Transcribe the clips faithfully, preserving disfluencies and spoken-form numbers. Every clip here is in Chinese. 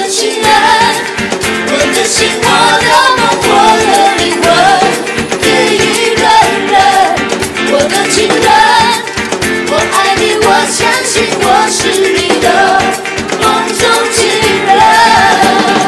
情人，我的心，我的梦，我的灵魂，给一个人。我的情人，我爱你，我相信我是你的梦中情人。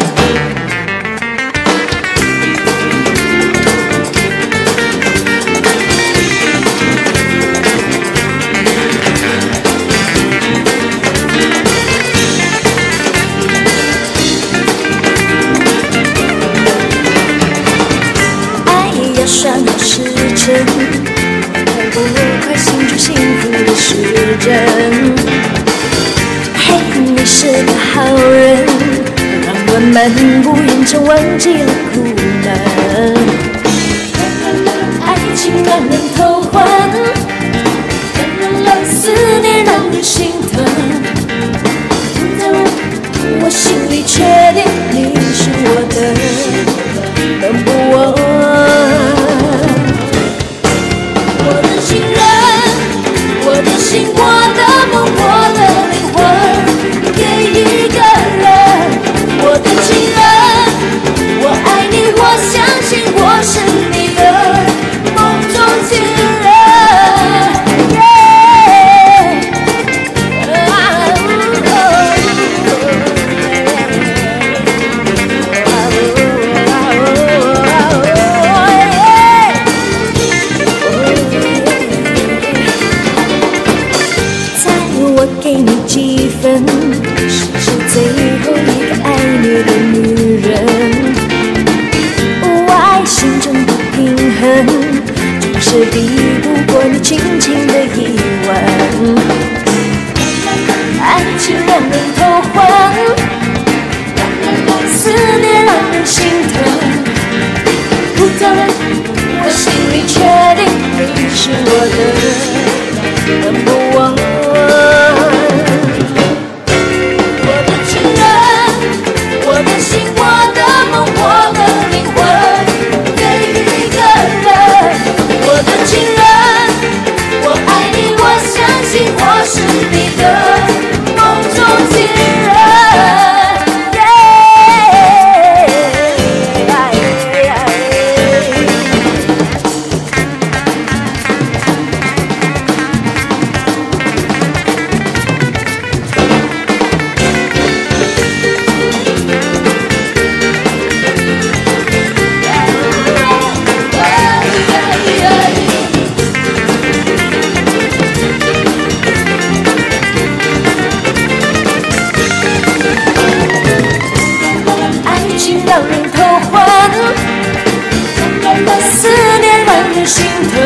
算好时辰，快不快庆祝幸福的时针？嘿，你是个好人，让我们不言中忘记了苦闷。爱情让人头昏，思念让人心疼。在我心里确定你是我的number one。我的梦，我的灵魂，给一个人。我的情人，我爱你，我相信我是你的梦中情人。给你几分，是最后一个爱你的女人。我心中的平衡，总是抵不过你轻轻的一吻。爱情让人头昏，思念让人心疼。不走了，我心里确定你是我的number one。我是你的梦中情人。让人头昏，思念让人心疼。